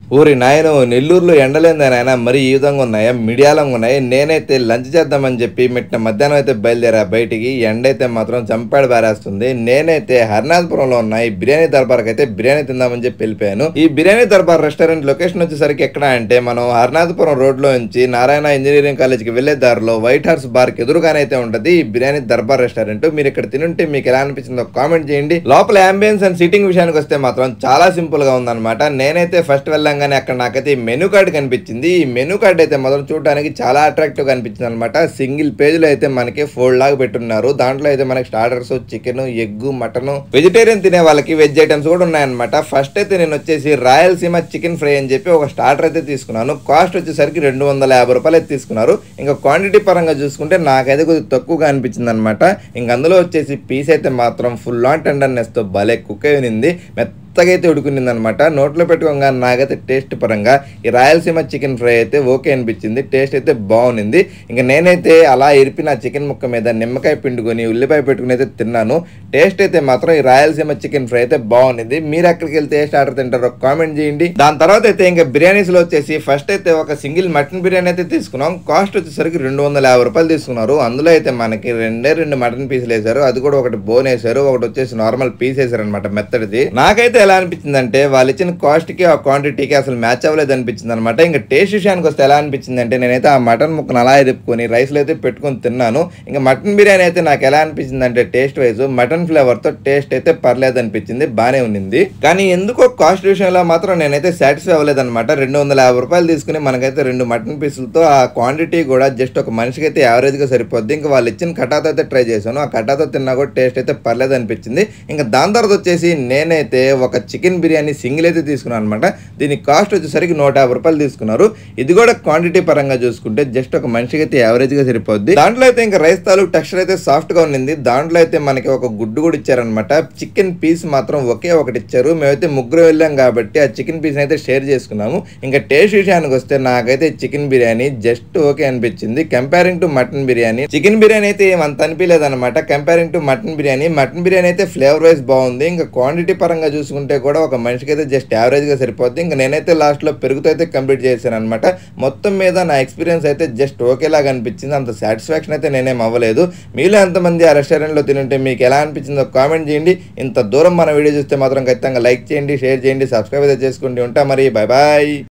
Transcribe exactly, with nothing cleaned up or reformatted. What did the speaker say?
ఊరి నాయనో నెల్లూరులో ఎండలేందా నాయన మరి ఈ విధంగా ఉన్నాయా మిడియాలంగా ఉన్నాయి. నేనైతే లంచ్ చేద్దామని చెప్పి మిట్ట మధ్యాహ్నం అయితే బయలుదేరా బయటికి. ఎండ అయితే మాత్రం చంపాడు బారేస్తుంది. నేనైతే హరినాథపురంలో ఉన్న ఈ బిర్యానీ దర్బార్కి అయితే బిర్యానీ తిందామని చెప్పి వెళ్ళిపోయాను. ఈ బిర్యానీ దర్బార్ రెస్టారెంట్ లొకేషన్ వచ్చేసరికి ఎక్కడ అంటే మనం హరినాథపురం రోడ్ లో నుంచి నారాయణ ఇంజనీరింగ్ కాలేజ్కి వెళ్లే దారిలో వైట్ హార్స్ బార్ కి ఎదురుగానైతే ఉంటది ఈ బిర్యానీ దర్బార్ రెస్టారెంట్. మీరు ఇక్కడ తినుంటే మీకు ఎలా అనిపించిందో కామెంట్ చేయండి. లోపల అంబియన్స్ అండ్ సిట్టింగ్ విషయానికి వస్తే మాత్రం చాలా సింపుల్ గా ఉందన్నమాట. నేనైతే ఫస్ట్ వెళ్ళాం కానీ అక్కడ నాకైతే ఈ మెనూ కార్డ్ కనిపించింది. ఈ మెనూ కార్డ్ అయితే మొదలు చూడడానికి చాలా అట్రాక్టివ్ గా అనిపించింది అనమాట. సింగిల్ పేజ్ లో అయితే మనకి ఫోల్డ్ లాగా పెట్టున్నారు. దాంట్లో అయితే మనకి starters, chicken, egg, mutton, vegetarian తినే వాళ్ళకి వెజ్ ఐటమ్స్ కూడా ఉన్నాయన్నమాట. ఫస్ట్ అయితే నేను వచ్చేసి రాయలసీమ చికెన్ ఫ్రై అని చెప్పి ఒక స్టార్టర్ అయితే తీసుకున్నాను. కాస్ట్ వచ్చేసరికి రెండు వందల యాభై రూపాయలు అయితే తీసుకున్నారు. ఇంకా క్వాంటిటీ పరంగా చూసుకుంటే నాకైతే కొద్దిగా తక్కువగా అనిపించింది అనమాట. ఇంక అందులో వచ్చేసి పీస్ అయితే మాత్రం ఫుల్ ఆన్ టెండర్నెస్ తో భలే కుక్ అయింది. మెత్తగైతే ఉడుకునింది అనమాట. నోట్లో పెట్టుకోగా నాకైతే టేస్ట్ పరంగా ఈ రాయలసీమ చికెన్ ఫ్రై అయితే ఓకే అనిపించింది. టేస్ట్ అయితే బాగుంది. ఇంకా నేనైతే అలా ఇరిపి నా చికెన్ ముక్క మీద నిమ్మకాయ పిండుకొని ఉల్లిపాయ పెట్టుకుని అయితే తిన్నాను. టేస్ట్ అయితే మాత్రం ఈ రాయలసీమ చికెన్ ఫ్రై అయితే బాగుంది. మీరు ఎక్కడికి వెళ్తే ఏ స్టార్టర్ తింటారో కామెంట్ చేయండి. దాని తర్వాత అయితే ఇంకా బిర్యానీస్ లో వచ్చేసి ఫస్ట్ అయితే ఒక సింగిల్ మటన్ బిర్యానీ అయితే తీసుకున్నాం. కాస్ట్ వచ్చేసరికి రెండు వందల యాభై రూపాయలు తీసుకున్నారు. అందులో అయితే మనకి రెండే రెండు మటన్ పీసులు వేసారు. అది కూడా ఒకటి బోన్ వేసారు, ఒకటి వచ్చేసి నార్మల్ పీస్ వేసారు అనమాట మెత్తడిది. నాకైతే ఎలా అనిపించింది అంటే వాళ్ళు ఇచ్చిన కాస్ట్ కి ఆ క్వాంటిటీకి అసలు మ్యాచ్ అవ్వలేదు అనిపించింది అనమాట. ఇంకా టేస్ట్ విషయానికి వస్తే ఎలా అనిపించింది అంటే నేనైతే ఆ మటన్ ముక్కను అలా ఎదుపుకొని రైస్ లో అయితే పెట్టుకొని తిన్నాను. ఇంకా మటన్ బిర్యానీ అయితే నాకు ఎలా అనిపించింది అంటే టేస్ట్ వైజ్ మటన్ ఫ్లేవర్ తో టేస్ట్ అయితే పర్లేదు అనిపించింది, బానే ఉంది. కానీ ఎందుకో కాస్ట్ విషయంలో మాత్రం నేనైతే సాటిస్ఫై అవ్వలేదు అనమాట. రెండు వందల యాభై రూపాయలు తీసుకుని మనకైతే రెండు మటన్ పీసులతో ఆ క్వాంటిటీ కూడా జస్ట్ ఒక మనిషికి అయితే యావరేజ్ గా సరిపోద్ది. ఇంకా వాళ్ళు ఇచ్చిన కటాతో అయితే ట్రై చేశాను. ఆ కటాతో తిన్నా కూడా టేస్ట్ అయితే పర్లేదు అనిపించింది. ఇంకా దాని తర్వాత వచ్చేసి నేనైతే ఒక చికెన్ బిర్యానీ సింగిల్ అయితే తీసుకున్నాను అనమాట. దీని కాస్ట్ వచ్చేసరికి నూట యాభై రూపాయలు తీసుకున్నారు. ఇది కూడా క్వాంటిటీ పరంగా చూసుకుంటే జస్ట్ ఒక మనిషికి అయితే యావరేజ్ గా సరిపోద్ది. దాంట్లో అయితే ఇంకా రైస్ తాలూకు టెక్స్చర్ అయితే సాఫ్ట్ గా ఉంది. దాంట్లో అయితే మనకి ఒక గుడ్డు కూడా ఇచ్చారనమాట. చికెన్ పీస్ మాత్రం ఒకే ఒకటి ఇచ్చారు. మేమైతే ముగ్గురు వెళ్ళాం కాబట్టి ఆ చికెన్ పీస్ అయితే షేర్ చేసుకున్నాము. ఇంకా టేస్ట్ విషయానికి వస్తే నాకైతే చికెన్ బిర్యానీ జస్ట్ ఓకే అనిపించింది. Comparing to mutton biryani, chicken biryani అయితే ఏమంత అనిపించలేదు అనమాట. Comparing to mutton biryani, mutton biryani అయితే ఫ్లేవర్ వైజ్ బాగుంది. ఇంకా క్వాంటిటీ పరంగా చూసుకుంటే కూడా ఒక మనిషికి అయితే జస్ట్ యావరేజ్ గా సరిపోద్ది. ఇంకా నేనైతే లాస్ట్ లో పెరుగుతో అయితే కంప్లీట్ చేశాను అనమాట. మొత్తం మీద నా ఎక్స్పీరియన్స్ అయితే జస్ట్ ఓకేలాగా అనిపించింది. అంత సాటిస్ఫాక్షన్ అయితే నేనేం అవ్వలేదు. మీలో ఎంతమంది ఆ రెస్టారెంట్ లో తింటే మీకు ఎలా అనిపించిందో కామెంట్ చేయండి. ఇంత దూరం మన వీడియో చూస్తే మాత్రం ఖచ్చితంగా లైక్ చేయండి, షేర్ చేయండి, సబ్స్క్రైబ్ అయితే చేసుకుంటూ ఉంటా. మరి బాయ్ బాయ్.